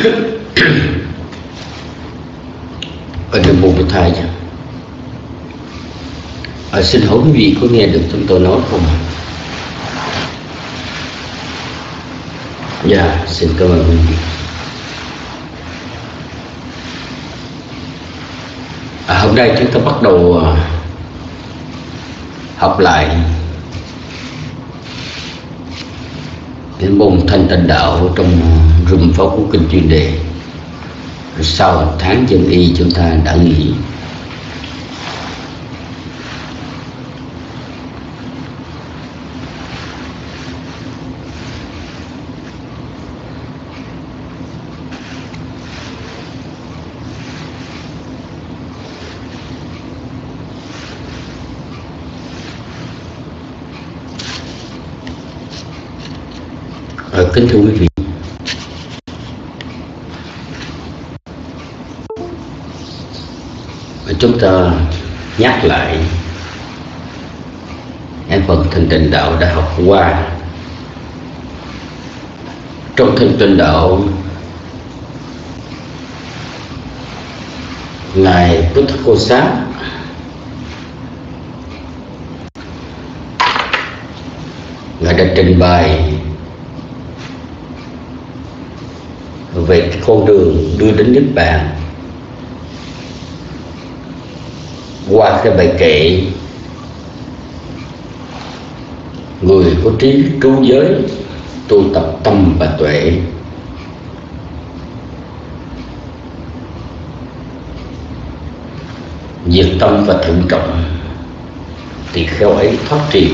ở trong bộ Bồ Thai chứ. Xin hỏi quý vị có nghe được chúng tôi nói không? Dạ, xin cảm ơn quý vị. Hôm nay chúng ta bắt đầu học lại cái môn Thanh Tịnh Đạo trong rùm Pháp Cú Kinh chuyên đề. Sau tháng Dân Y chúng ta đã nghỉ. Kính thưa quý vị, chúng ta nhắc lại những phần Thanh Tịnh Đạo đã học qua. Trong Thanh Tịnh Đạo, Ngài Buddha Cô Sát Ngài đã trình bày về cái con đường đưa đến Niết Bàn qua cái bài kệ người có trí trú giới tu tập tâm và tuệ. Diệt tâm và thận trọng thì khéo ấy thoát trì.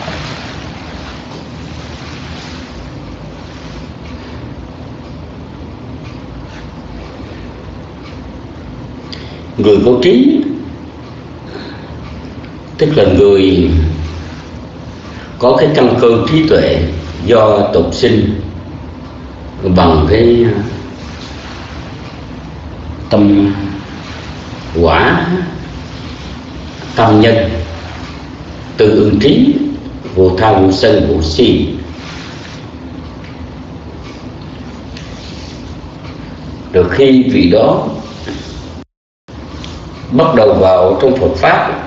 Người có trí tức là người có cái căn cơ trí tuệ do tục sinh bằng cái tâm quả tâm nhân, từ ưng trí, vô tha vô sân vô si. Được khi vị đó bắt đầu vào trong Phật Pháp,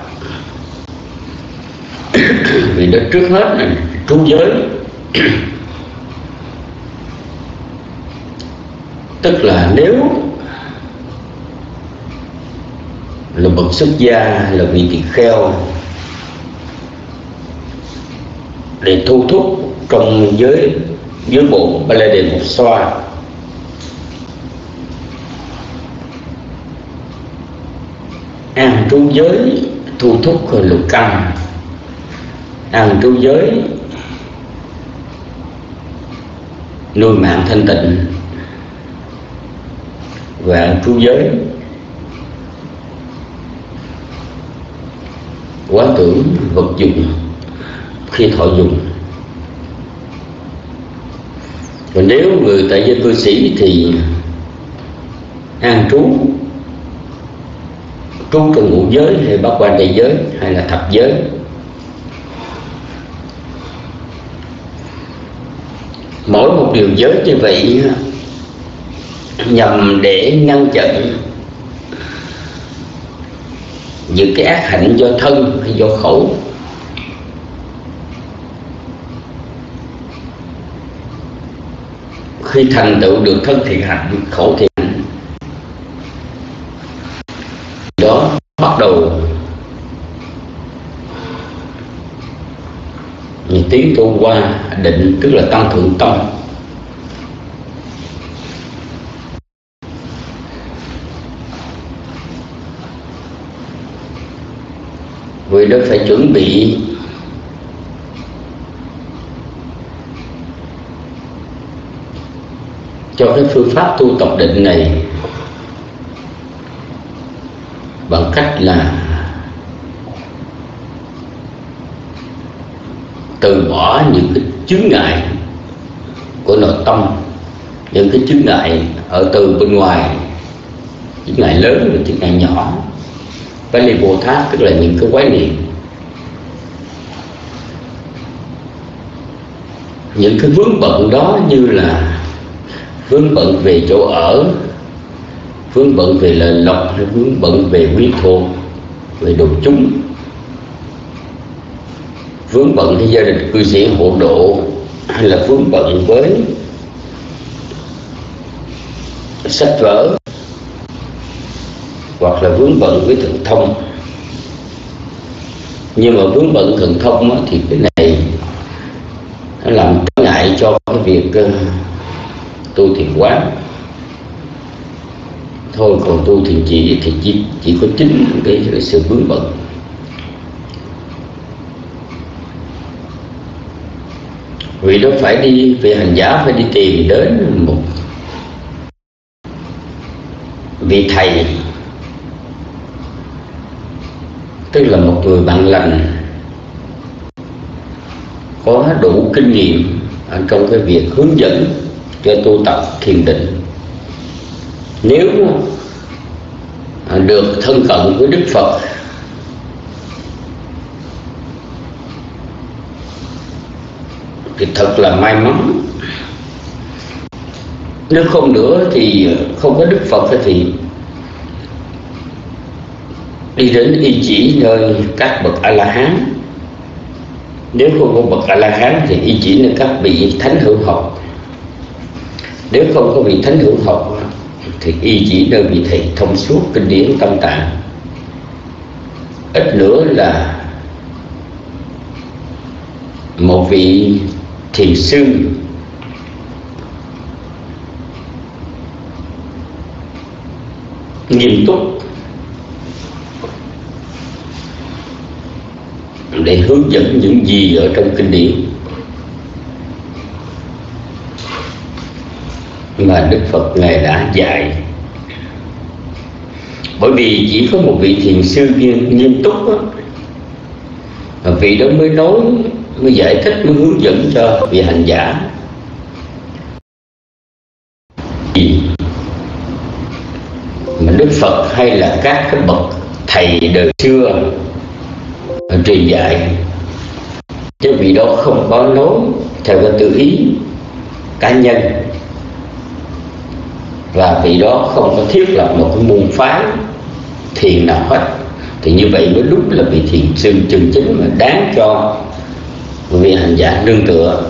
vì đó trước hết là trú giới, tức là nếu là bậc xuất gia, là vị tỳ kheo, để thu thúc trong giới bộ Ba La Đề Một Xoa, an trú giới thu thúc lục căn, an trú giới nuôi mạng thanh tịnh, và an trú giới quán tưởng vật dụng khi thọ dùng. Và nếu người tại gia cư sĩ thì an trú trong ngũ giới hay bát quan đại giới hay là thập giới. Mỗi một điều giới như vậy nhằm để ngăn chặn những cái ác hạnh do thân hay do khẩu. Khi thành tựu được thân thiện hạnh, khẩu thiện hạnh, đó bắt đầu tiến tu qua định, tức là tăng thượng tâm. Vì đó phải chuẩn bị cho cái phương pháp tu tập định này bằng cách là từ bỏ những cái chướng ngại của nội tâm, những cái chướng ngại ở từ bên ngoài, chướng ngại lớn và chướng ngại nhỏ. Pali Bồ Tát tức là những cái quái niệm, những cái vướng bận đó, như là vướng bận về chỗ ở, vướng bận về lợi lộc, hay vướng bận về quyến thuộc, về đồ chúng, vướng bận với gia đình cư sĩ hộ độ, hay là vướng bận với sách vở, hoặc là vướng bận với thần thông. Nhưng mà vướng bận thần thông á, thì cái này nó làm trở ngại cho cái việc tu thiền quán thôi. Còn tu thiền chỉ thì chỉ có chính cái sự vướng bận. Vì đó phải đi về hành giả, phải đi tìm đến một vị thầy, tức là một người bạn lành có đủ kinh nghiệm trong cái việc hướng dẫn cho tu tập thiền định. Nếu được thân cận với Đức Phật thì thật là may mắn. Nếu không nữa thì không có Đức Phật thì đi đến y chỉ nơi các bậc A-la-hán. Nếu không có bậc A-la-hán thì y chỉ nơi các vị thánh hữu học. Nếu không có vị thánh hữu học thì y chỉ nơi vị thầy thông suốt kinh điển Tâm Tạng. Ít nữa là một vị thiền sư nghiêm túc để hướng dẫn những gì ở trong kinh điển mà Đức Phật Ngài đã dạy. Bởi vì chỉ có một vị thiền sư nghiêm túc đó, vị đó mới nói, mới giải thích, mới hướng dẫn cho vị hành giả. Mà Đức Phật hay là các cái bậc thầy đời xưa truyền dạy, chứ vị đó không có nói theo cái tự ý cá nhân, và vị đó không có thiết lập một cái môn phái thiền nào hết. Thì như vậy mới đúng là vị thiền sư chân chính mà đáng cho vị hành giả nương tựa.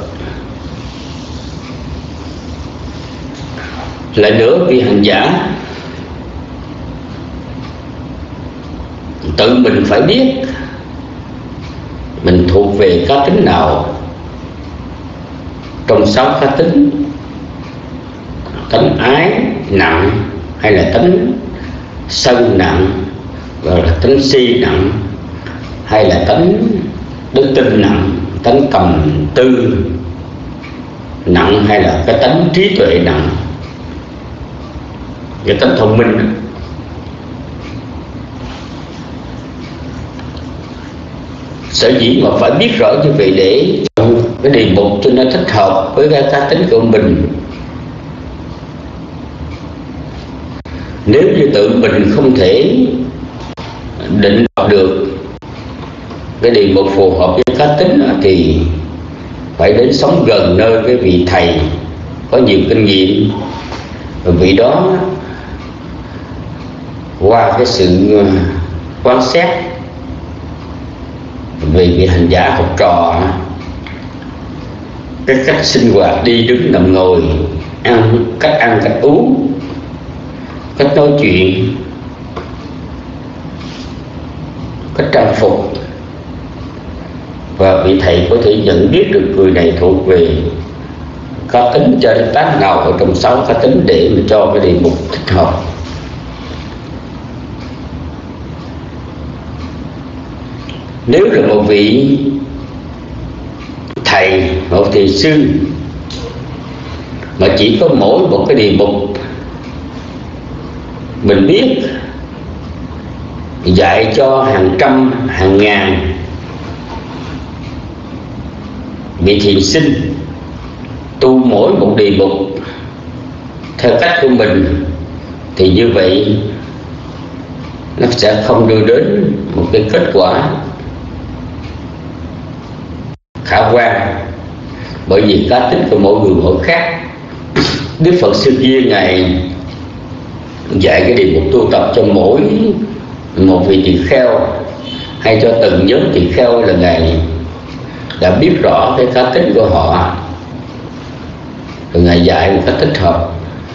Lại nữa, vị hành giả tự mình phải biết mình thuộc về cá tính nào trong 6 cá tính: tánh ái nặng, hay là tánh sân nặng, gọi là tánh si nặng, hay là tánh đức tin nặng, tánh cầm tư nặng, hay là cái tánh trí tuệ nặng, cái tánh thông minh. Sở dĩ mà phải biết rõ như vậy để cái đề mục cho nó thích hợp với cái cá tính của mình. Nếu như tự mình không thể định được cái đề mục phù hợp với cá tính thì phải đến sống gần nơi cái vị thầy có nhiều kinh nghiệm, và vị đó qua cái sự quan sát về vị hành giả học trò, cái cách sinh hoạt đi đứng nằm ngồi, cách ăn cách uống, cách nói chuyện, cách trang phục, và vị thầy có thể nhận biết được người này thuộc về cá tính trên tánh nào ở trong 6 cá tính để mà cho cái đề mục thích hợp. Nếu là một vị thầy, một thiền sư mà chỉ có mỗi một cái đề mục mình biết, dạy cho hàng trăm hàng ngàn vị thiền sinh tu mỗi một đề mục theo cách của mình, thì như vậy nó sẽ không đưa đến một cái kết quả khả quan. Bởi vì cá tính của mỗi người mỗi khác. Đức Phật xưa kia Ngài dạy cái đề mục tu tập cho mỗi một vị tỳ kheo, hay cho từng nhóm tỳ kheo, là Ngài đã biết rõ cái cá tính của họ, rồi Ngài dạy một cách thích hợp.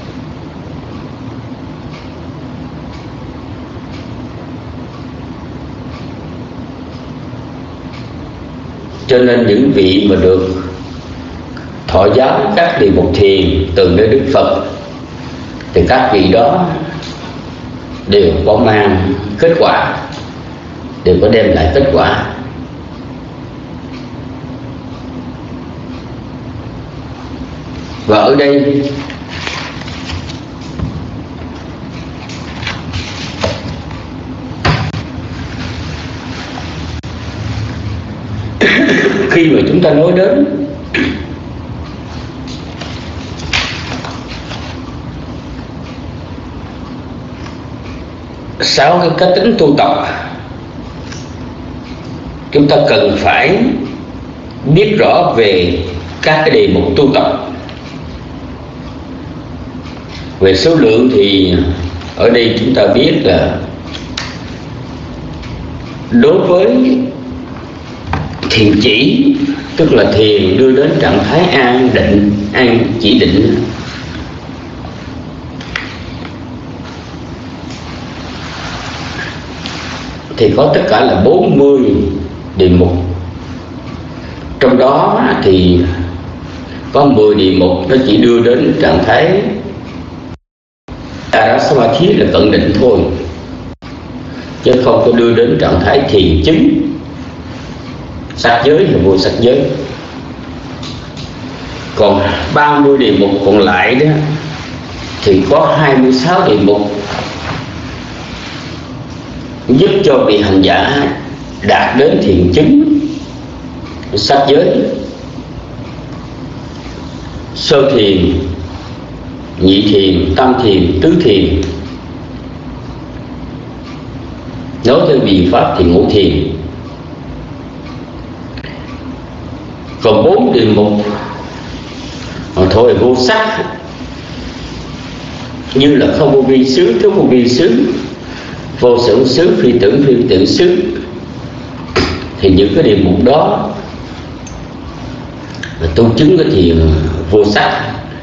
Cho nên những vị mà được thọ giáo các đề mục thiền từ nơi Đức Phật thì các vị đó đều có mang kết quả, đều có đem lại kết quả. Và ở đây khi mà chúng ta nói đến sáu cái cá tính tu tập, chúng ta cần phải biết rõ về các cái đề mục tu tập. Về số lượng thì ở đây chúng ta biết là đối với thiền chỉ, tức là thiền đưa đến trạng thái an định, an chỉ định, thì có tất cả là 40 đề mục. Trong đó thì có 10 đề mục nó chỉ đưa đến trạng thái Samadhi là cận định thôi, chứ không có đưa đến trạng thái thiền chứng, sắc giới hay vô sắc giới. Còn 30 đề mục còn lại đó thì có 26 đề mục giúp cho vị hành giả đạt đến thiền chứng, sắc giới, sơ thiền, nhị thiền, tam thiền, tứ thiền. Nói theo vị pháp thì ngũ thiền. Còn 4 đề mục thôi vô sắc, như là không vô vi xứ, thiếu vô vi xứ, vô sở xứ, phi tưởng xứ, thì những cái đề mục đó là tu chứng cái thiền vô sắc.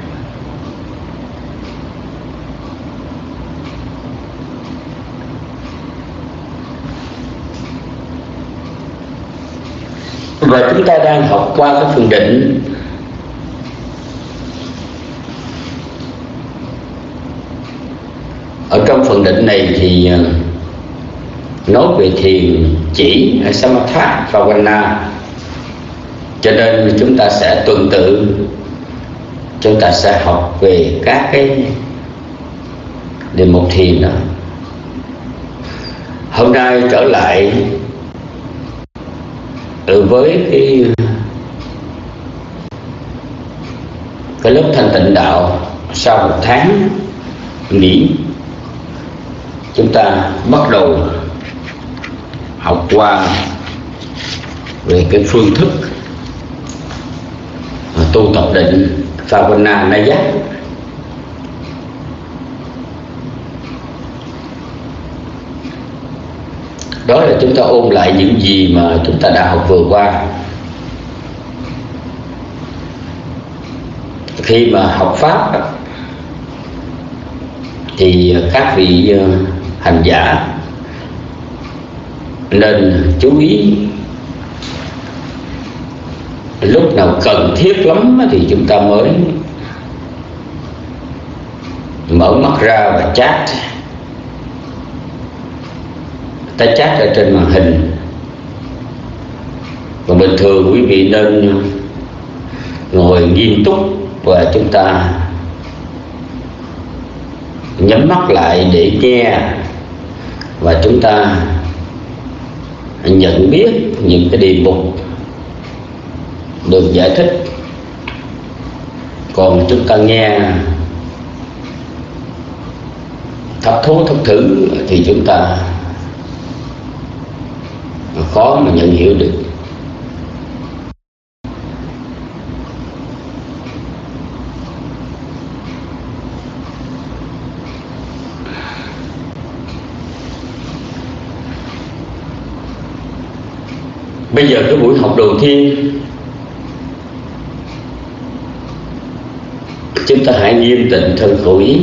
Và chúng ta đang học qua cái phần định. Ở trong phần định này thì nói về thiền chỉ Samatha và Vana, cho nên chúng ta sẽ tuần tự, chúng ta sẽ học về các cái đề mục thiền đó. Hôm nay trở lại với cái lớp thanh tịnh đạo sau 1 tháng nghỉ, chúng ta bắt đầu học qua về cái phương thức tu tập định Phavana Naya. Đó là chúng ta ôn lại những gì mà chúng ta đã học vừa qua. Khi mà học pháp thì các vị hành giả nên chú ý, lúc nào cần thiết lắm thì chúng ta mới mở mắt ra và chat. Ta chat ở trên màn hình. Còn bình thường quý vị nên ngồi nghiêm túc và chúng ta nhắm mắt lại để nghe, và chúng ta nhận biết những cái đề mục được giải thích. Còn chúng ta nghe thấp thố thấp thử thì chúng ta khó mà nhận hiểu được. Bây giờ cái buổi học đầu tiên, chúng ta hãy nghiêm tịnh thân khẩu ý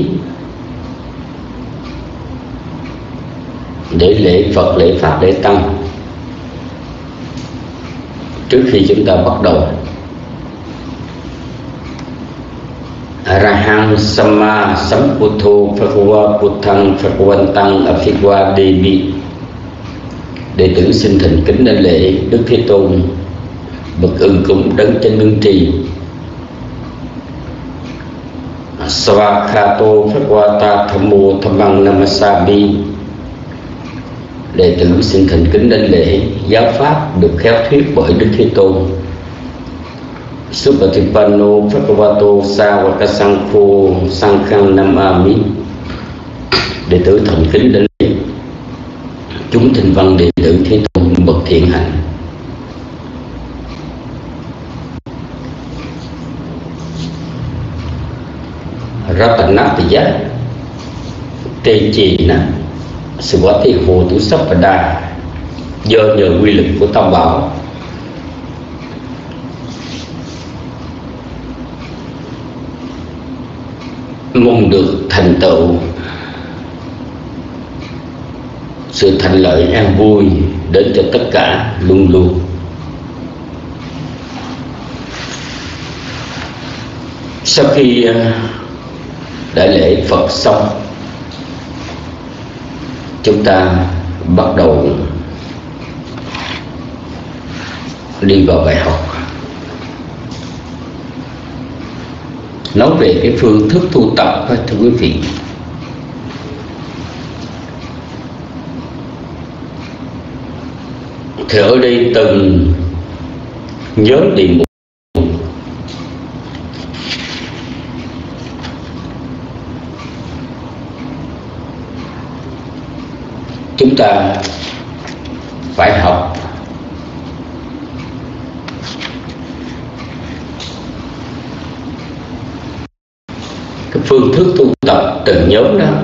để lễ Phật, lễ Pháp, lễ Tăng trước khi chúng ta bắt đầu. Arahang Sama Sambuddho Phật Buddhang Phật Aphikwa Devi. Đệ tử xin thành kính đảnh lễ Đức Thế Tôn, bậc ưng cúng đấng chân ngưng trì. Svakhato Phật Thammo Thammang Namasami. Đệ tử xin thành kính đảnh lễ giáo pháp được khéo thuyết bởi Đức Thế Tôn. Supatipanno Phật Savakasangkho Sankhang Namami. Đệ tử thành kính đảnh lễ chúng thinh văn đệ tử Thế Tôn bậc thiện hạnh. Ratanatya Tê Trì Nà Svati Hồ Tú Sắp Và Đà. Do nhờ quy lực của Tam Bảo, mong được thành tựu sự thành lợi an vui đến cho tất cả luôn luôn. Sau khi đại lễ Phật xong, chúng ta bắt đầu đi vào bài học. Nói về cái phương thức tu tập, thưa quý vị, thì ở đây từng nhóm đề mục chúng ta phải học cái phương thức tu tập từng nhóm đó.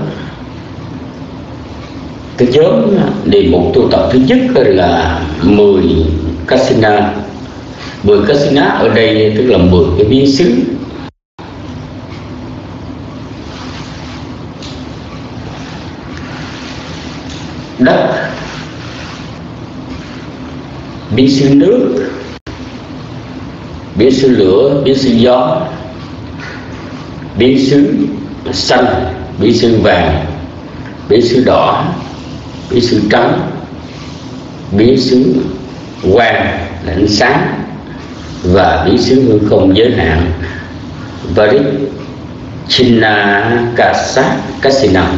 Cái nhóm đề mục tu tập thứ nhất là 10 kasina. 10 kasina ở đây tức là 10 cái biến xứ. Đất, biến xứ nước, biến xứ lửa, biến xứ gió, biến xứ xanh, biến xứ vàng, biến xứ đỏ, biến xứ trắng, biến xứ quang là ánh sáng, và biến xứ hư không giới hạn Varichinna Kasina.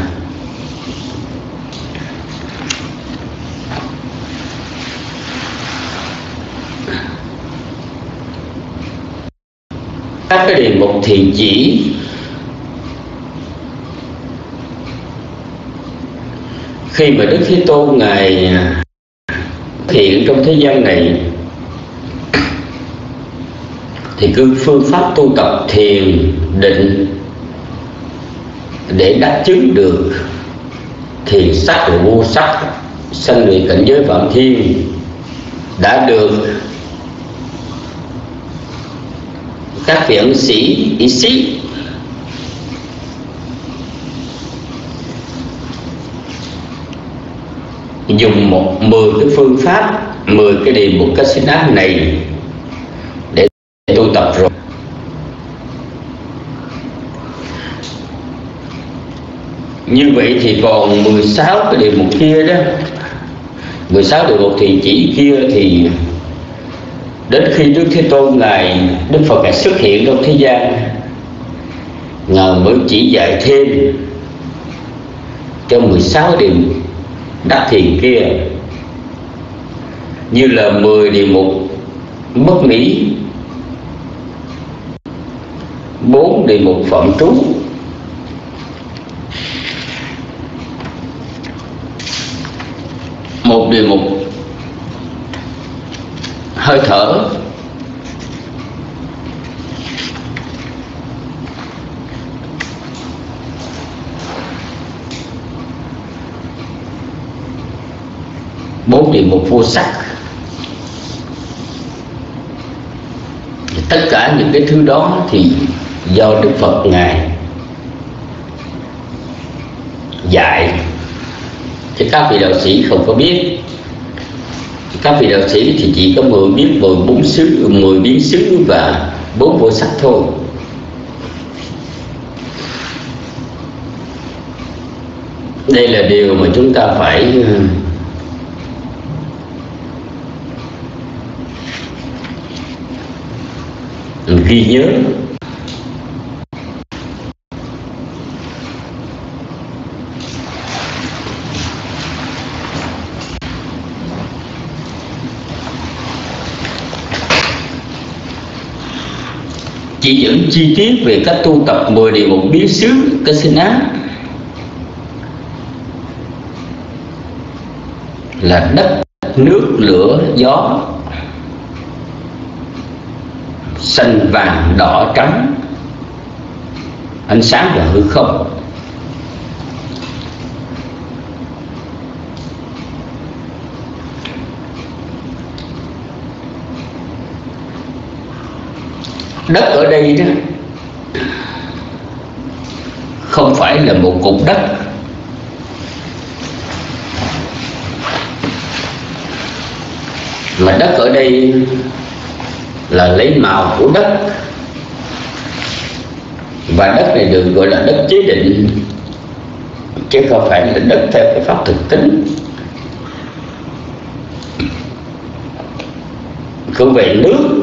Các cái đề mục thiền chỉ khi mà Đức Thế Tôn Ngài hiện trong thế gian này, thì cứ phương pháp tu tập thiền định để đắc chứng được thiền sắc và vô sắc, sanh về cảnh giới phạm thiên đã được các vị ẩn sĩ y sĩ dùng 10 cái phương pháp, 10 cái đề mục kasina này để tu tập rồi. Như vậy thì còn 16 cái đề mục kia đó, 16 đề mục thiền chỉ kia thì đến khi Đức Thế Tôn Ngài, Đức Phật Ngài xuất hiện trong thế gian, Ngài mới chỉ dạy thêm cho 16 điều đắc thiền kia, như là 10 đề mục bất mỹ, 4 đề mục phạm trú, 1 đề mục hơi thở, 4 đề mục vô sắc, Tất cả những cái thứ đó thì do Đức Phật Ngài dạy, chứ các vị đạo sĩ không có biết. Các vị đạo sĩ thì chỉ có biết 14 xứ, 10 biến xứ và 4 vô sắc thôi. Đây là điều mà chúng ta phải ghi nhớ. Chỉ dẫn chi tiết về cách tu tập 10 điều một biến xứ Kasina là đất, nước, lửa, gió, xanh, vàng, đỏ, trắng, ánh sáng và hư không. Đất ở đây đó không phải là một cục đất, mà đất ở đây là lấy màu của đất, và đất này được gọi là đất chế định, chứ không phải là đất theo cái pháp thực tính. Còn về nước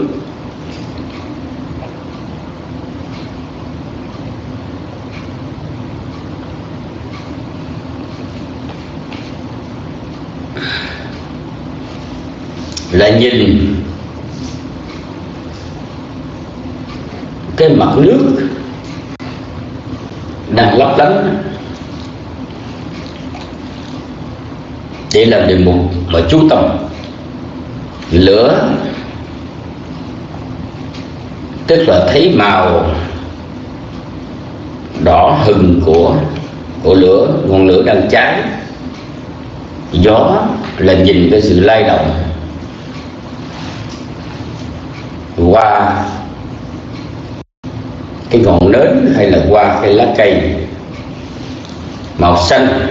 là nhìn cái mặt nước đang lấp lánh để làm đề mục mà chú tâm. Lửa tức là thấy màu đỏ hừng của lửa, ngọn lửa đang cháy. Gió là nhìn cái sự lay động qua cái ngọn nến hay là qua cái lá cây. Màu xanh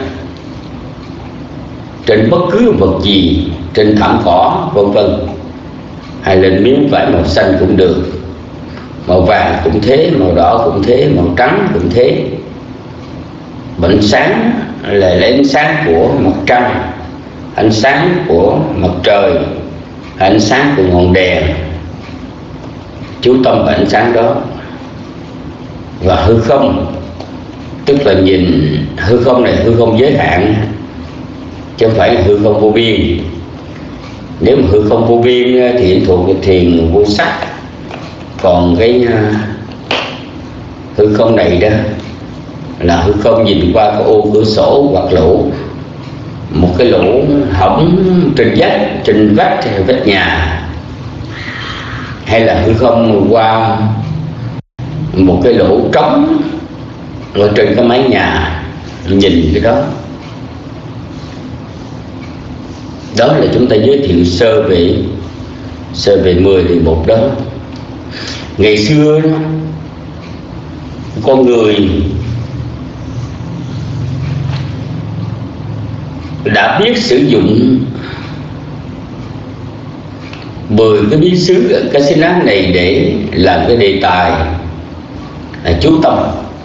trên bất cứ vật gì, trên thảm cỏ vân vân, hay lên miếng vải màu xanh cũng được. Màu vàng cũng thế, màu đỏ cũng thế, màu trắng cũng thế. Ánh sáng là lấy ánh sáng của mặt trăng, ánh sáng của mặt trời, ánh sáng của ngọn đèn. Chú tâm vào ánh sáng đó. Và hư không tức là nhìn hư không này, hư không giới hạn, chứ không phải là hư không vô biên. Nếu mà hư không vô biên thì thuộc về thiền vô sắc. Còn cái hư không này đó là hư không nhìn qua cái ô cửa sổ, hoặc lỗ, một cái lỗ hổng trên vách, trên vách hay vách nhà, hay là hư không qua một cái lỗ trống ở trên cái mái nhà, nhìn cái đó. Đó là chúng ta giới thiệu sơ về 10 điều mục đó. Ngày xưa đó, con người đã biết sử dụng 10 cái bí xứ Kasina này để làm cái đề tài chú tâm.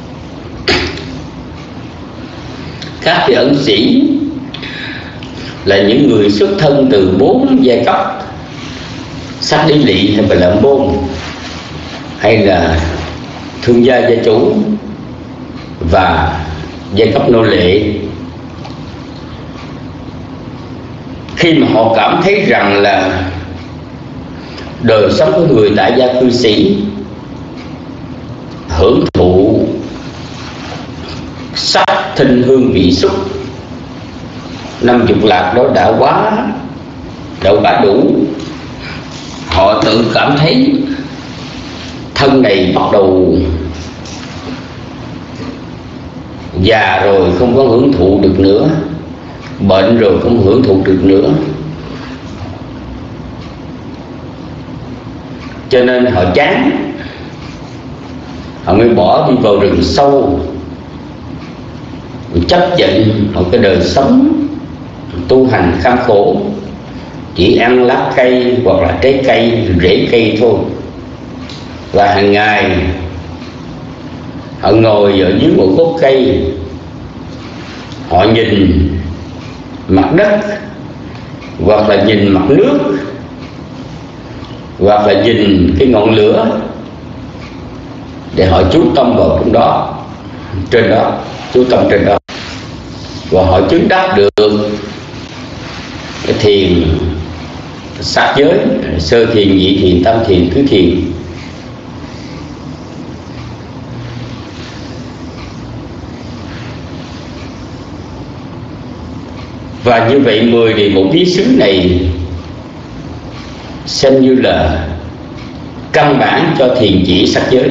Các vị ẩn sĩ là những người xuất thân từ 4 giai cấp: sắc lý lị hay là môn, hay là thương gia gia chủ và giai cấp nô lệ. Khi mà họ cảm thấy rằng là đời sống của người tại gia cư sĩ hưởng thụ sắc thinh hương vị xúc 50 lạc đó đã quá đủ, họ tự cảm thấy thân này bắt đầu già rồi, không có hưởng thụ được nữa, bệnh rồi không hưởng thụ được nữa. cho nên họ chán, họ mới bỏ đi vào rừng sâu, chấp nhận một cái đời sống tu hành kham khổ, chỉ ăn lá cây hoặc là trái cây, rễ cây thôi. Và hàng ngày họ ngồi ở dưới một gốc cây, họ nhìn mặt đất hoặc là nhìn mặt nước hoặc là nhìn cái ngọn lửa để họ chú tâm vào trong đó, trên đó, chú tâm trên đó, và họ chứng đắc được cái thiền sát giới, sơ thiền, nhị thiền, tam thiền, tứ thiền. Và như vậy 10 điều một bí xứ này xem như là căn bản cho thiền chỉ sắc giới.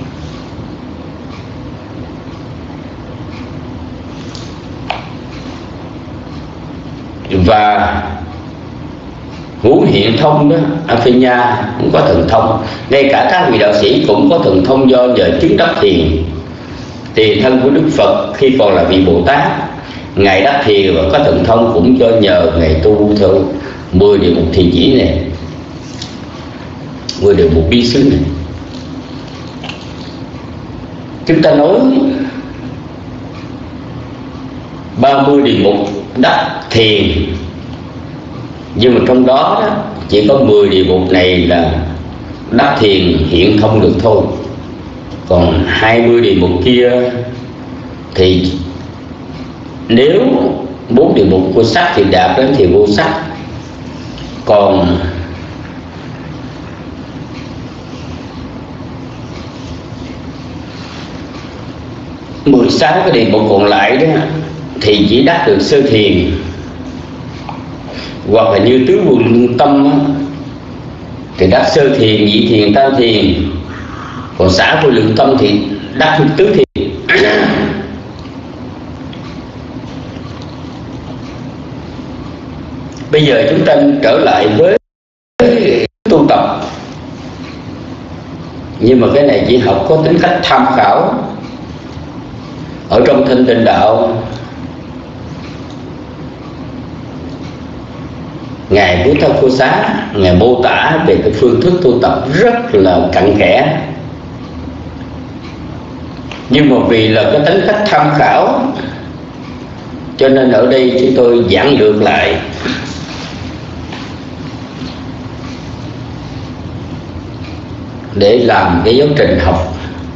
Và ngũ hiện thông đó, Aphinya cũng có thần thông. Ngay cả các vị đạo sĩ cũng có thần thông do nhờ chứng đắc thiền. Tiền thân của Đức Phật khi còn là vị Bồ Tát, Ngài đắc thiền và có thần thông cũng do nhờ Ngài tu theo 10 điều mục thiền chỉ này, 10 điều mục bí xứ này. Chúng ta nói 30 điều mục đắc thiền, nhưng mà trong đó, chỉ có 10 điều mục này là đắc thiền hiện thông được thôi. Còn 20 điều mục kia thì nếu 4 điều mục của sắc thì đạt đến thiền vô sắc. Còn mười 16 cái điều mục còn lại đó thì chỉ đắc được sơ thiền, hoặc là như tứ vô lượng tâm đó, thì đắc sơ thiền, nhị thiền, tam thiền. Còn xả vô lượng tâm thì đắc tứ thiền. Bây giờ chúng ta trở lại với tu tập, nhưng mà cái này chỉ học có tính cách tham khảo. Ở trong Thanh Tịnh Đạo, Ngài Buddha Cô Xá, Ngài mô tả về cái phương thức tu tập rất là cặn kẽ. Nhưng mà vì là cái tính cách tham khảo, cho nên ở đây chúng tôi giảng lược lại. Để làm cái giáo trình học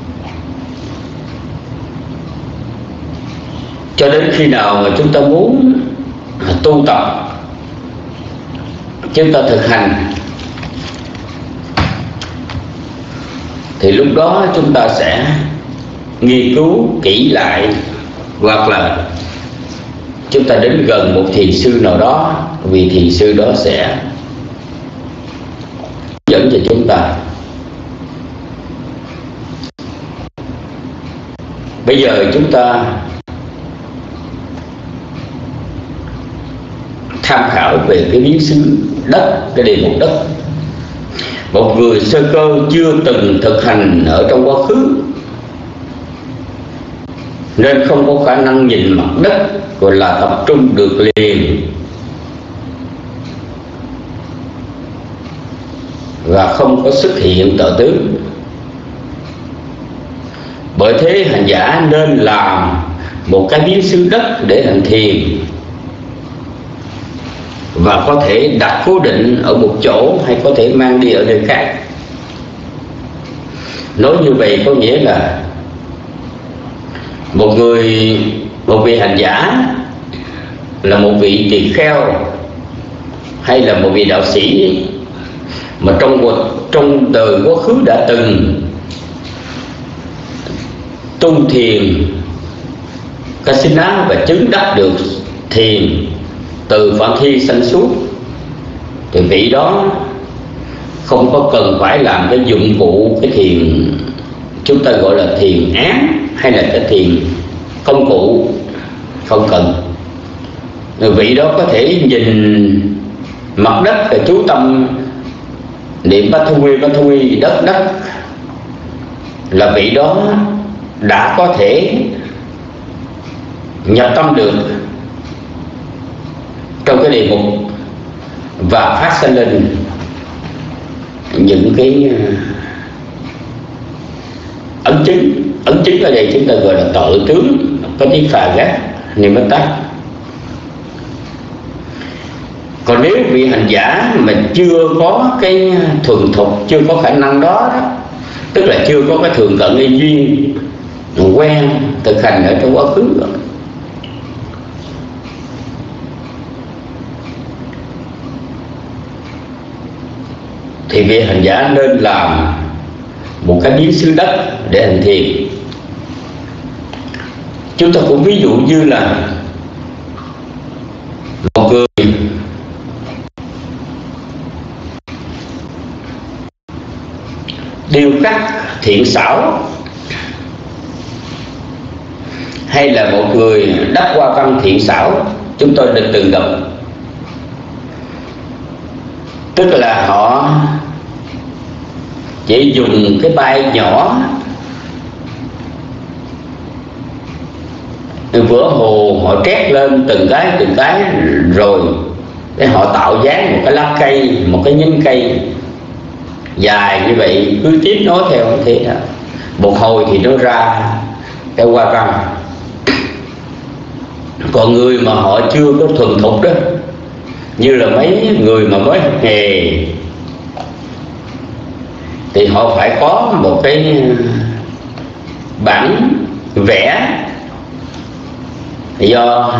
cho đến khi nào mà chúng ta muốn tu tập, chúng ta thực hành, thì lúc đó chúng ta sẽ nghiên cứu kỹ lại, hoặc là chúng ta đến gần một thiền sư nào đó, vì thiền sư đó sẽ dẫn cho chúng ta. Bây giờ chúng ta tham khảo về cái biến xứ đất, cái đề mục đất. Một người sơ cơ chưa từng thực hành ở trong quá khứ, nên không có khả năng nhìn mặt đất gọi là tập trung được liền, và không có xuất hiện tợ tướng. Bởi thế hành giả nên làm một cái biến xứ đất để hành thiền, và có thể đặt cố định ở một chỗ hay có thể mang đi ở nơi khác. Nói như vậy có nghĩa là một vị hành giả là một vị tỳ kheo hay là một vị đạo sĩ mà trong đời quá khứ đã từng tu thiền Kasina và chứng đắc được thiền từ Phạm Thi sanh suốt, thì vị đó không có cần phải làm cái dụng cụ, cái thiền chúng ta gọi là thiền án hay là cái thiền công cụ, không cần. Vị đó có thể nhìn mặt đất và chú tâm niệm Bát Huy đất đất là vị đó đã có thể nhập tâm được trong cái đề mục và phát sinh lên những cái ấn chứng ở đây chúng ta gọi là tự tướng, có tiếng Phà gác niệm Bát Tát. Còn nếu vị hành giả mà chưa có cái thuần thục, chưa có khả năng đó, tức là chưa có cái thường cận y duyên quen thực hành ở trong quá khứ rồi, thì vị hành giả nên làm một cái biến xứ đất để hành thiền. Chúng ta cũng ví dụ như là một người điêu khắc thiện xảo, hay là một người đắp hoa văn thiện xảo, chúng tôi được từng gặp. Tức là họ chỉ dùng cái bay nhỏ vữa hồ, họ trét lên từng cái rồi để họ tạo dáng một cái lá cây, một cái nhánh cây dài như vậy, cứ tiếp nối theo thế đó. Một hồi thì nó ra cái hoa văn. Còn người mà họ chưa có thuần thục đó, như là mấy người mà mới học nghề, thì họ phải có một cái bản vẽ do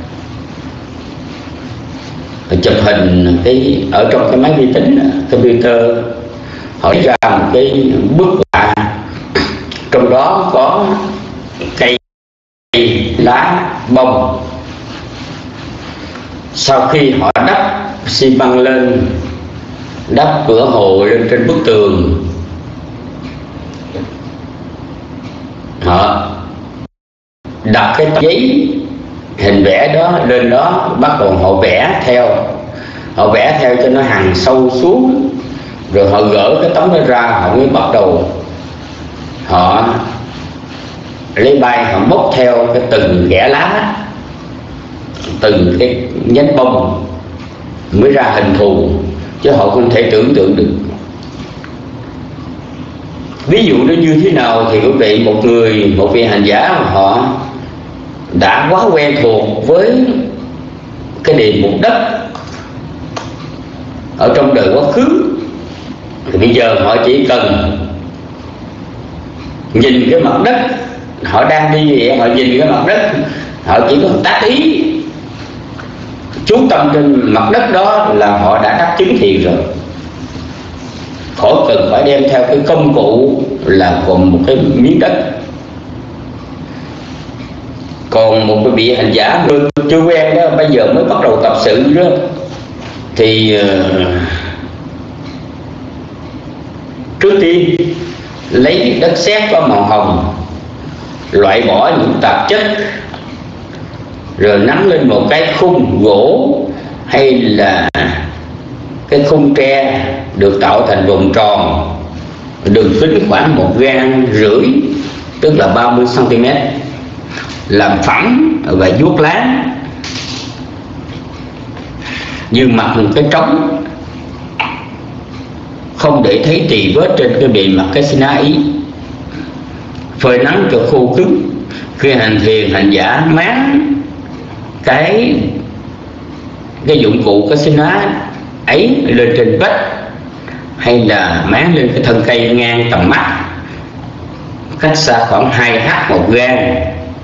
chụp hình cái ở trong cái máy vi tính, computer, họ ra một cái bức họa, trong đó có cây, lá, bông. Sau khi họ đắp xi măng lên, đắp cửa hồ lên trên bức tường, họ đặt cái giấy hình vẽ đó lên đó, bắt đầu họ vẽ theo cho nó hằn sâu xuống, rồi họ gỡ cái tấm đó ra, họ mới bắt đầu họ lấy bay, họ móc theo cái từng ghẻ lá, từng cái nhánh bông mới ra hình thù, chứ họ không thể tưởng tượng được. Ví dụ nó như thế nào thì quý vị, một vị hành giả họ đã quá quen thuộc với cái đề mục đất ở trong đời quá khứ, thì bây giờ họ chỉ cần nhìn cái mặt đất, họ đang đi vậy, họ nhìn cái mặt đất, họ chỉ có tác ý chú tâm trên mặt đất đó là họ đã đắc chứng thiền rồi, khỏi cần phải đem theo cái công cụ là còn một cái miếng đất. Còn một cái vị hành giả chưa quen đó, bây giờ mới bắt đầu tập sự đó, thì trước tiên lấy đất sét có màu hồng, loại bỏ những tạp chất, rồi nắm lên một cái khung gỗ hay là cái khung tre được tạo thành vòng tròn, đường kính khoảng 1,5 gang, tức là 30 cm, làm phẳng và vuốt láng như mặt một cái trống, không để thấy tì vết trên cái bề mặt cái xi ná ý, phơi nắng cho khô cứng. Khi hành thiền, hành giả máng cái dụng cụ cái xi ná ấy lên trên vách, hay là máng lên cái thân cây ngang tầm mắt, cách xa khoảng 2h một gang,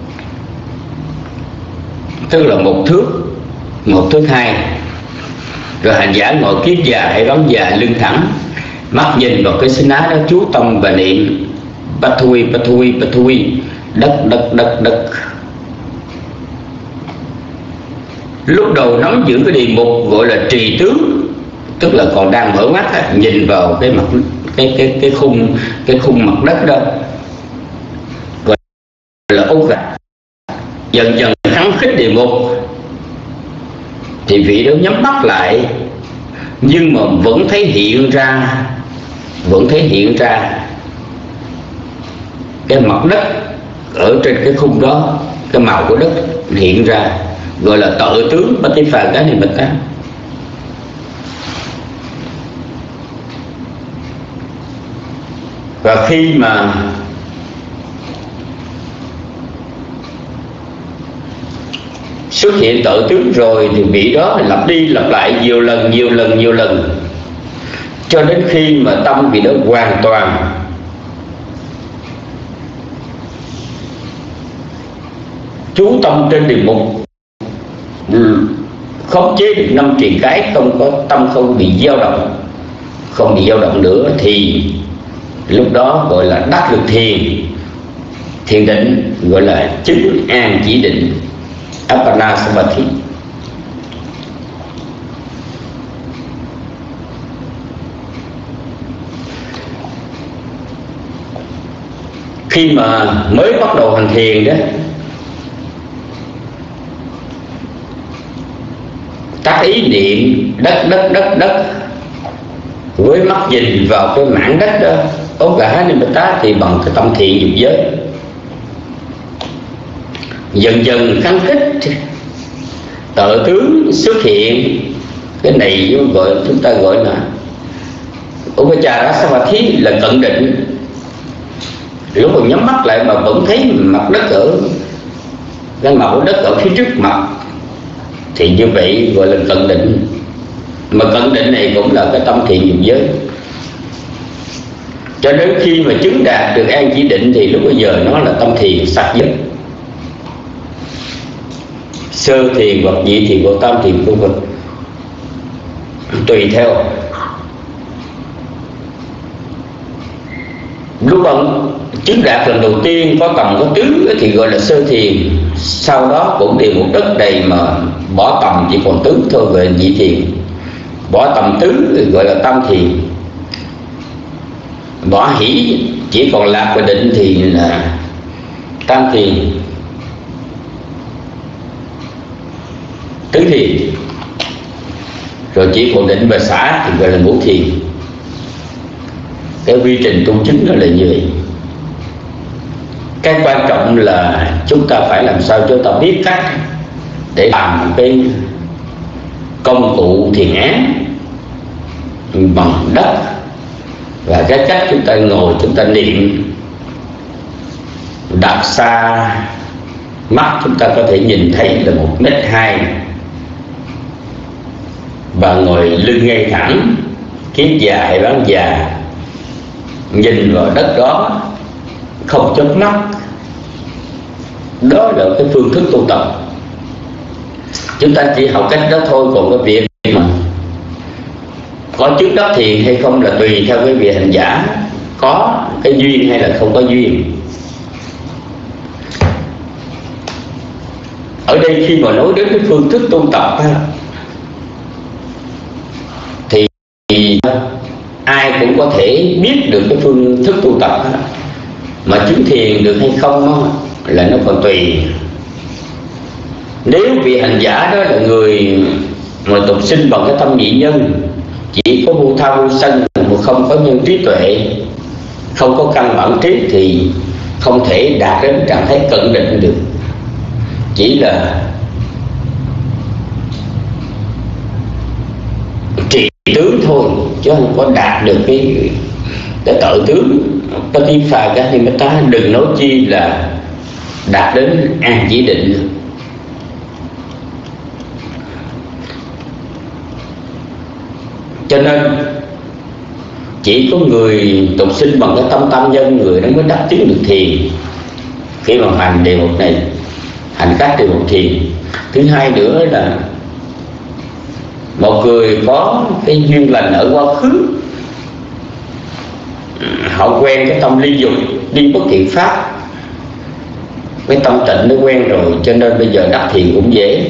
tức là 1 thước 2. Rồi hành giả ngồi kiết già hay đón già lưng thẳng, mắt nhìn vào cái xi ná đó, chú tâm và niệm Bát Huy, đất. Lúc đầu nắm giữ cái đề mục gọi là trì tướng, tức là còn đang mở mắt nhìn vào cái mặt cái khung mặt đất đó, gọi là ốc gạch. Dần dần khắng khích đề mục thì vị đó nhắm mắt lại, nhưng mà vẫn thấy hiện ra vẫn thể hiện ra cái mặt đất ở trên cái khung đó, cái màu của đất hiện ra, gọi là tự tướng Patiphagganimata. Và khi mà xuất hiện tự tướng rồi thì vị đó lặp đi lặp lại nhiều lần cho đến khi mà tâm vị đó hoàn toàn chú tâm trên đề mục, khống chế được 5 triền cái, không có tâm không bị dao động nữa, thì lúc đó gọi là đắc được thiền định, gọi là chứng an chỉ định, Appana Samadhi. Khi mà mới bắt đầu hành thiền đó, tác ý niệm đất với mắt nhìn vào cái mảng đất đó, Ogahanimata, thì bằng cái tâm thiện dục giới dần dần kháng kích tự tướng xuất hiện. Cái này chúng ta gọi là Upachara Samadhi, là cận định. Lúc mà nhắm mắt lại mà vẫn thấy mặt đất ở cái màu đất ở phía trước mặt, thì như vậy gọi là cận định. Mà cận định này cũng là cái tâm thiện dục giới. Cho đến khi mà chứng đạt được an chỉ định thì lúc bây giờ nó là tâm thiền sắc giới, sơ thiền hoặc nhị thiền hoặc tam thiền v.v. tùy theo. Lúc bạn chứng đạt lần đầu tiên có tầm có tứ thì gọi là sơ thiền, sau đó cũng đều một đất đầy mà bỏ tầm chỉ còn tứ thôi, về nhị thiền. Bỏ tầm tứ thì gọi là tam thiền. Bỏ hỷ chỉ còn lạc và định thì là tam thiền. Tứ thiền. Rồi chỉ còn định và xả thì gọi là ngũ thiền. Cái quy trình tu chứng nó là như vậy. Cái quan trọng là chúng ta phải làm sao cho ta biết cách để làm cái công cụ thiền án bằng đất, và cái cách chúng ta ngồi chúng ta niệm đặt xa mắt, chúng ta có thể nhìn thấy là 1,2 m, và ngồi lưng ngay thẳng, kiết già hay bán già, nhìn vào đất đó không chớp mắt. Đó là cái phương thức tu tập. Chúng ta chỉ học cách đó thôi, còn cái việc mà có chứng đắc thiền hay không là tùy theo cái vị hành giả có cái duyên hay là không có duyên. Ở đây khi mà nói đến cái phương thức tu tập thì ai cũng có thể biết được cái phương thức tu tập, mà chứng thiền được hay không là nó còn tùy. Nếu vị hành giả đó là người mà tục sinh bằng cái tâm nhị nhân, chỉ có vô tha vô sân mà không có nhân trí tuệ, không có căn bản trí, thì không thể đạt đến trạng thái cận định được. Chỉ là trì tướng thôi, chứ không có đạt được cái tự tướng Patiphagganimata, đừng nói chi là đạt đến an chỉ định. Cho nên chỉ có người tục sinh bằng cái tâm tam nhân, người đó mới đắc chứng được thiền. Khi mà hành đề mục này, hành các đề mục thiền. Thứ hai nữa là một người có cái duyên lành ở quá khứ, họ quen cái tâm ly dục, ly bất thiện pháp, cái tâm tịnh nó quen rồi, cho nên bây giờ đắc thiền cũng dễ.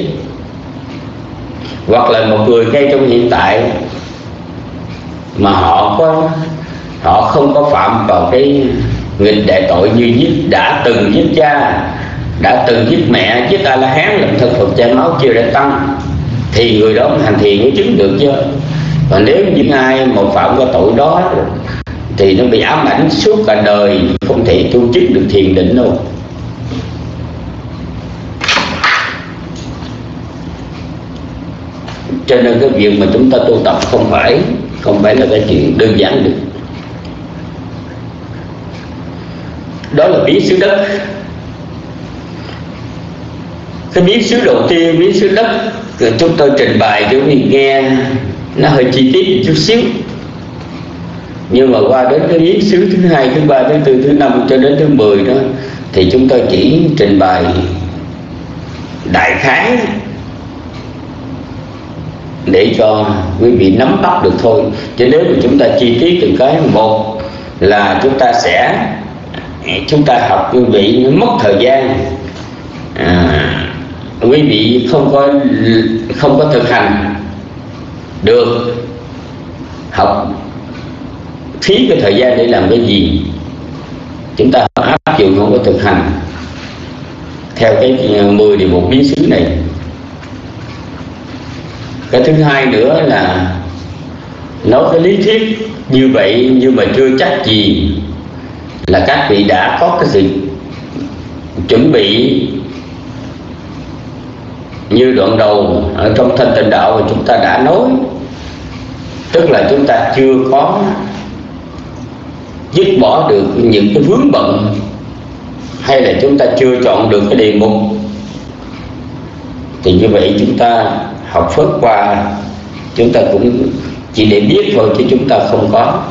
Hoặc là một người ngay trong hiện tại mà họ không có phạm vào cái nghịch đại tội như đã từng giết cha, đã từng giết mẹ, giết A La Hán, làm thân Phật chảy máu chưa đã tăng, thì người đó hành thiền mới chứng được chứ. Còn nếu những ai một phạm cái tội đó thì nó bị ám ảnh suốt cả đời, không thể tu chứng được thiền định đâu. Cho nên cái việc mà chúng ta tu tập không phải là cái chuyện đơn giản được. Đó là biến xứ đất. Cái biến xứ đầu tiên, biến xứ đất, chúng tôi trình bày cho quý vị nghe nó hơi chi tiết một chút xíu. Nhưng mà qua đến cái biến xứ thứ hai, thứ ba, thứ tư, thứ năm cho đến thứ 10 đó, thì chúng tôi chỉ trình bày đại khái để cho quý vị nắm bắt được thôi. Chứ nếu mà chúng ta chi tiết từng cái một là chúng ta học quý vị mất thời gian, quý vị không có thực hành được, học phí cái thời gian để làm cái gì. Chúng ta áp dụng không có thực hành theo cái 10 điều mục biến xứ này. Cái thứ hai nữa là nói cái lý thuyết như vậy nhưng mà chưa chắc gì là các vị đã có cái sự chuẩn bị. Như đoạn đầu ở trong Thanh Tịnh Đạo mà chúng ta đã nói, tức là chúng ta chưa có dứt bỏ được những cái vướng bận, hay là chúng ta chưa chọn được cái đề mục, thì như vậy chúng ta học phớt qua, chúng ta cũng chỉ để biết thôi, chứ chúng ta không có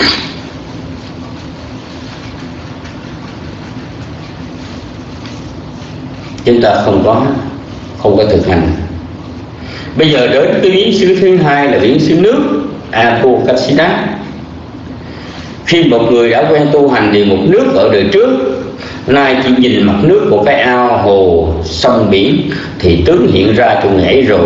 thực hành. Bây giờ đến cái biến xứ thứ hai là biến xứ nước, Apokasina. Khi một người đã quen tu hành thì một nước ở đời trước, nay chỉ nhìn mặt nước của cái ao, hồ, sông, biển thì tướng hiện ra trong nhảy rồi.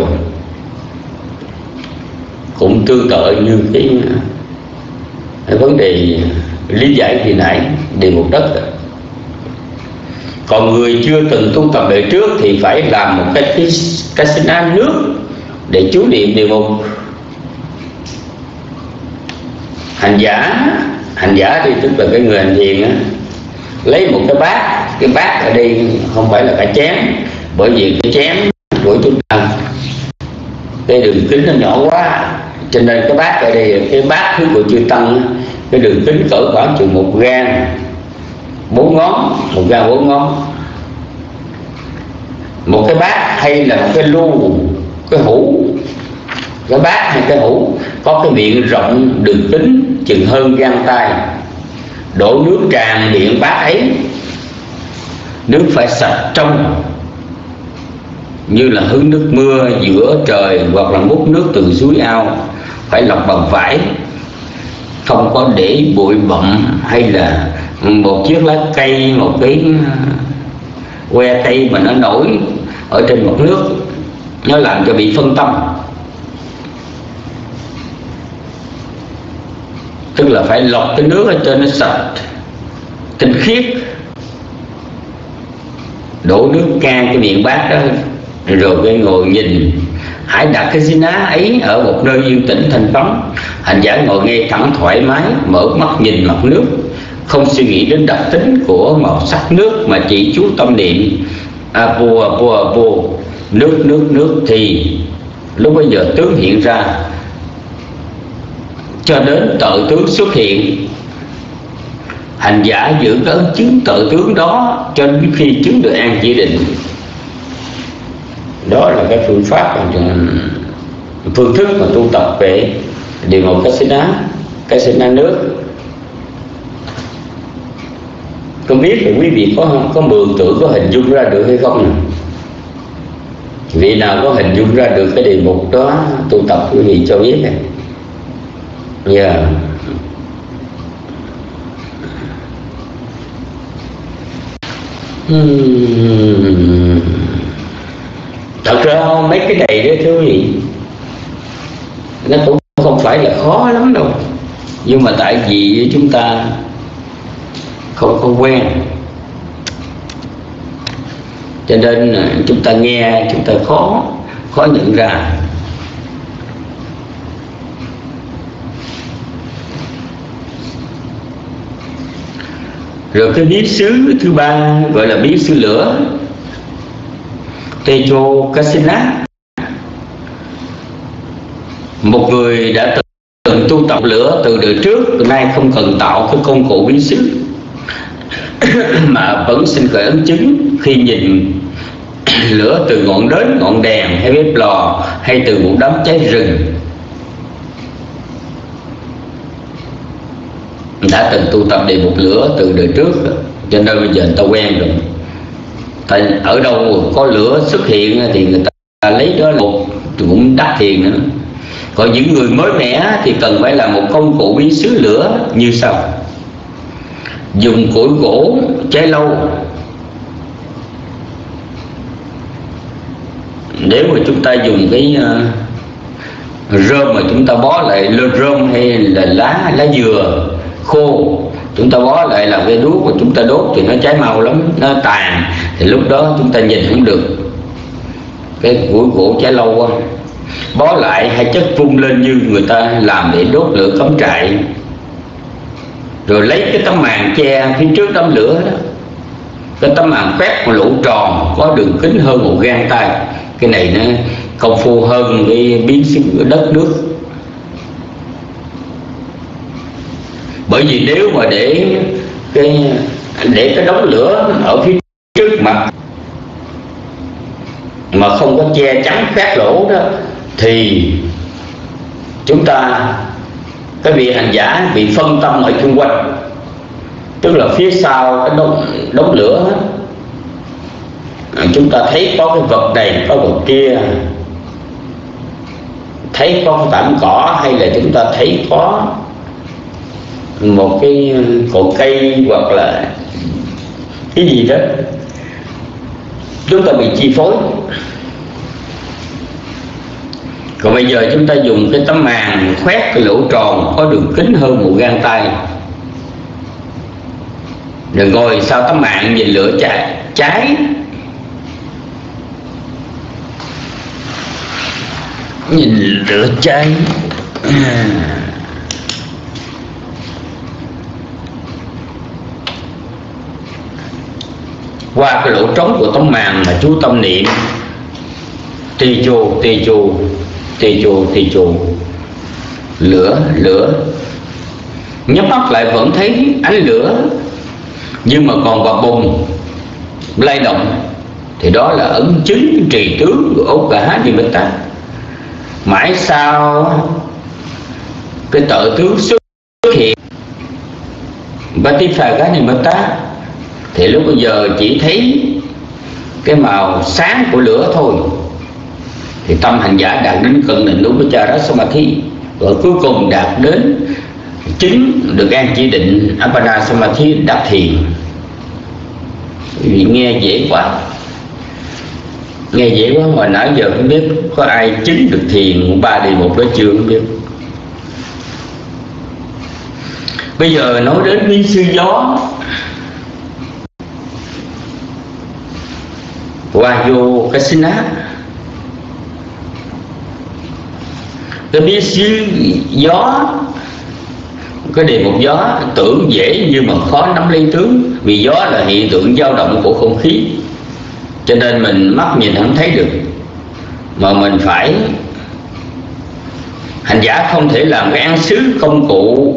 Cũng tương tự như cái vấn đề lý giải khi nãy, đề mục đất. Còn người chưa từng tu tập đời trước thì phải làm một cái sinh an nước để chú niệm đề mục. Hành giả thì tức là cái người hành thiền á, lấy một cái bát ở đây không phải là cái chén, bởi vì cái chén của chúng ta cái đường kính nó nhỏ quá, cho nên cái bát ở đây, cái bát thứ của chư tăng, cái đường kính cỡ khoảng chừng 1 gang 4 ngón, 1 gang 4 ngón. Một cái bát hay là một cái lu, cái hũ, cái bát hay cái hũ có cái miệng rộng, đường kính chừng hơn gang tay, đổ nước tràn miệng bát ấy. Nước phải sạch trong, như là hứng nước mưa giữa trời, hoặc là múc nước từ suối ao, phải lọc bằng vải, không có để bụi bặm hay là một chiếc lá cây, một cái que cây mà nó nổi ở trên mặt nước, nó làm cho bị phân tâm. Tức là phải lọc cái nước ở trên nó sạch, tinh khiết, đổ nước can cái miệng bát đó, rồi cái ngồi nhìn. Hãy đặt cái zina ấy ở một nơi yên tĩnh thanh vắng. Hành giả ngồi nghe thẳng thoải mái, mở mắt nhìn mặt nước, không suy nghĩ đến đặc tính của màu sắc nước, mà chỉ chú tâm niệm apo apo apo, nước nước nước, thì lúc bây giờ tướng hiện ra, cho đến tự tướng xuất hiện. Hành giả giữ cái ấn chứng tự tướng đó cho đến khi chứng được an chỉ định. Đó là cái phương pháp, phương thức mà tu tập về điều một cái sinh nước. Không biết là quý vị có mường tượng, có hình dung ra được hay không nè? Vị nào có hình dung ra được cái đề mục đó tu tập, quý vị cho biết nè. Yeah. Thật ra mấy cái này đó thưa quý vị, nó cũng không phải là khó lắm đâu, nhưng mà tại vì chúng ta không có quen, cho nên chúng ta nghe chúng ta khó nhận ra. Rồi cái bí xứ thứ ba gọi là bí xứ lửa, Tejo Kasina. Một người đã từng tu tập lửa từ đời trước, từ nay không cần tạo cái công cụ bí xứ mà vẫn sinh khởi ấn chứng khi nhìn lửa từ ngọn nến, ngọn đèn hay bếp lò, hay từ một đám cháy rừng. Đã từng tu tập đề mục lửa từ đời trước, cho nên bây giờ người ta quen rồi. Tại ở đâu có lửa xuất hiện thì người ta lấy đó là một cũng đắc thiền nữa. Còn những người mới mẻ thì cần phải là một công cụ bí xứ lửa như sau: dùng củi gỗ cháy lâu. Nếu mà chúng ta dùng cái rơm mà chúng ta bó lại lên rơm hay là lá dừa khô, chúng ta bó lại là cái đuốc và chúng ta đốt thì nó cháy mau lắm, nó tàn, thì lúc đó chúng ta nhìn không được. Cái củi gỗ cháy lâu quá, bó lại hay chất vung lên như người ta làm để đốt lửa cắm trại, rồi lấy cái tấm màn che phía trước đám lửa đó. Cái tấm màn quét một lỗ tròn có đường kính hơn một gang tay. Cái này nó công phu hơn cái biến xứ đất nước. Bởi vì nếu mà để cái đống lửa ở phía trước mặt mà không có che chắn khoét lỗ đó, thì chúng ta, cái vị hành giả bị phân tâm ở xung quanh, tức là phía sau cái đống lửa chúng ta thấy có cái vật này, có vật kia, thấy có cái tảng cỏ, hay là chúng ta thấy có một cái cội cây hoặc là cái gì đó, chúng ta bị chi phối. Còn bây giờ chúng ta dùng cái tấm màn khoét cái lỗ tròn có đường kính hơn một gang tay, rồi ngồi sau tấm màn nhìn lửa cháy, nhìn lửa cháy. Qua cái lỗ trống của tấm màn mà chú tâm niệm Tejo, Tejo, Tejo, Tejo, lửa, lửa. Nhắm mắt lại vẫn thấy ánh lửa, nhưng mà còn bập bùng lay động, thì đó là ấn chứng trì tướng của Ukkaha-nimitta. Mãi sau cái tự tướng xuất hiện Patiphaga-nimitta, thì lúc bây giờ chỉ thấy cái màu sáng của lửa thôi, thì tâm hành giả đạt đến cận định Upachara Samadhi, và cuối cùng đạt đến chứng được an chỉ định Appana Samadhi, đắc thiền. Vì nghe dễ quá, nghe dễ quá, mà nãy giờ không biết có ai chứng được thiền 3 đề mục đó chưa, không biết. Bây giờ nói đến bí sư gió. Vayu Kasina, cái bí xứ gió, cái đề mục gió tưởng dễ nhưng mà khó nắm lấy tướng, vì gió là hiện tượng dao động của không khí, cho nên mình mắt nhìn không thấy được, mà mình phải hành giả không thể làm cái án xứ công cụ,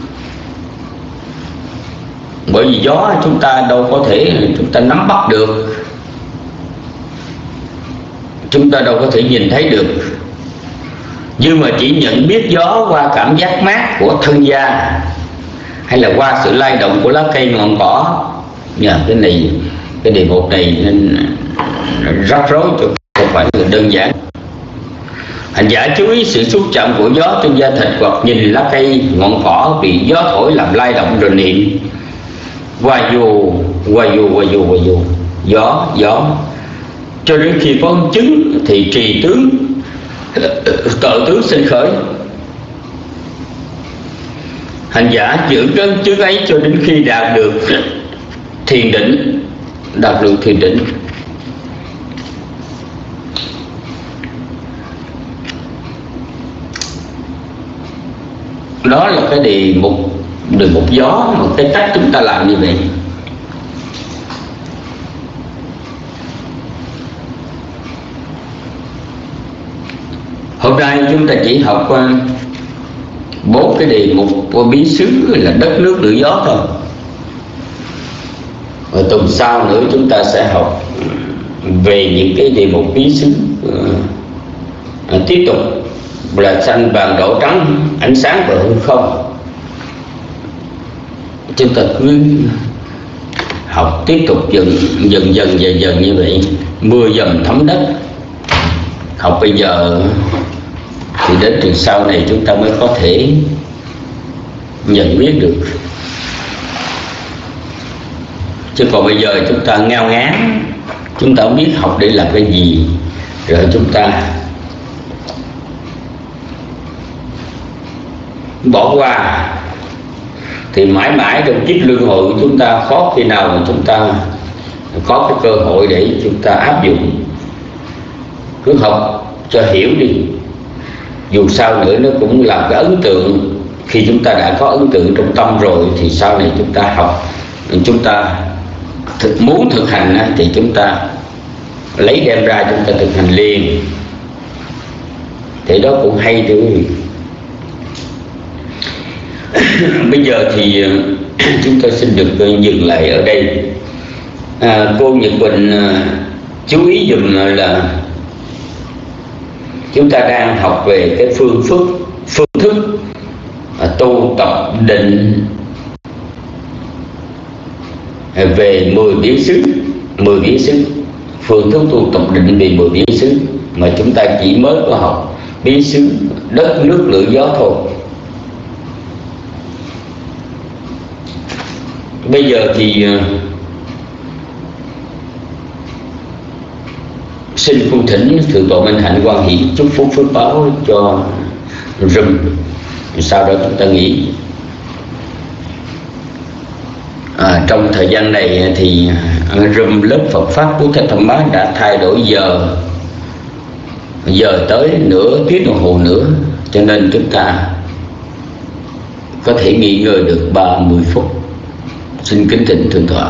bởi vì gió chúng ta đâu có thể chúng ta nắm bắt được, chúng ta đâu có thể nhìn thấy được, nhưng mà chỉ nhận biết gió qua cảm giác mát của thân da, hay là qua sự lay động của lá cây ngọn cỏ. Nhờ cái này, cái đề mục này nên rắc rối, chứ không phải là đơn giản. Hành giả chú ý sự xúc chạm của gió trên da thịt, hoặc nhìn lá cây ngọn cỏ bị gió thổi làm lay động, rồi niệm Vayu, Vayu, Vayu, Vayu, gió, gió, cho đến khi có chứng thì trì tướng, tự tướng sinh khởi. Hành giả giữ cái chứng ấy cho đến khi đạt được thiền định, đạt được thiền định. Đó là cái đề mục gió, một cái cách chúng ta làm như vậy. Hôm nay chúng ta chỉ học 4 cái đề mục của bí xứ là đất nước lửa gió thôi. Rồi tuần sau nữa chúng ta sẽ học về những cái đề mục bí xứ tiếp tục là xanh vàng đỏ trắng, ánh sáng và hư không. Chúng ta cứ học tiếp tục dần dần như vậy, mưa dầm thấm đất. Học bây giờ thì đến tuần sau này chúng ta mới có thể nhận biết được. Chứ còn bây giờ chúng ta ngao ngán, chúng ta không biết học để làm cái gì, rồi chúng ta bỏ qua, thì mãi mãi trong kiếp luân hồi của chúng ta khó khi nào mà chúng ta có cái cơ hội để chúng ta áp dụng. Cứ học cho hiểu đi, dù sao nữa nó cũng là cái ấn tượng. Khi chúng ta đã có ấn tượng trong tâm rồi thì sau này chúng ta học, chúng ta muốn thực hành thì chúng ta lấy đem ra chúng ta thực hành liền, thì đó cũng hay thưa quý vị. Bây giờ thì chúng tôi xin được dừng lại ở đây. Cô Nhật Quỳnh chú ý dùm là chúng ta đang học về cái phương thức tu tập định về 10 biến xứ, 10 biến xứ, phương thức tu tập định về 10 biến xứ, mà chúng ta chỉ mới có học biến xứ đất nước lửa gió thôi. Bây giờ thì xin cung thỉnh Thượng tọa Minh Hạnh Quang Hiển chúc phúc phước báo cho rùm, sau đó chúng ta nghỉ. Trong thời gian này thì rùm lớp Phật Pháp của Thánh Thẩm Mát đã thay đổi giờ tới nửa tiếng đồng hồ nữa, cho nên chúng ta có thể nghỉ ngơi được 30 phút. Xin kính thỉnh Thượng tọa.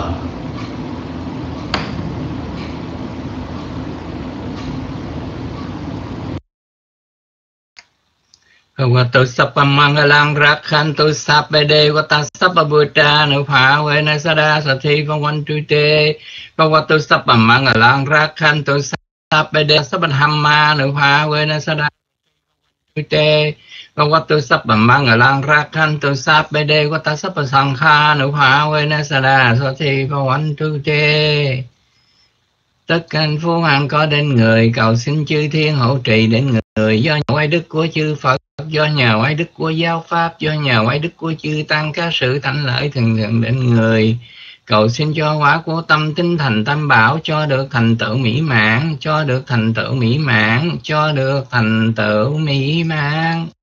Bhagavato Sappamangalang Rakhanto Sappedevata Sappabhuta Nuphavena Sada Sathi Vantuite. Bhagavato Sappamangalang Rakhanto Sappedevata Sappathamma Nuphavena Sada Sathi. Bhagavato Sappamangalang Rakhanto Sappedevata Sappasankha Nuphavena Sada Sathi Vantuite. Tất cả phú hạnh có đến người, cầu xin chư thiên hộ trì đến người, do nhờ oai đức của chư Phật, do nhờ oai đức của giáo pháp, do nhờ oai đức của chư tăng, các sự thánh lợi thường thường đến người. Cầu xin cho hóa của tâm tinh thành tam bảo, cho được thành tựu mỹ mãn, cho được thành tựu mỹ mãn, cho được thành tựu mỹ mãn.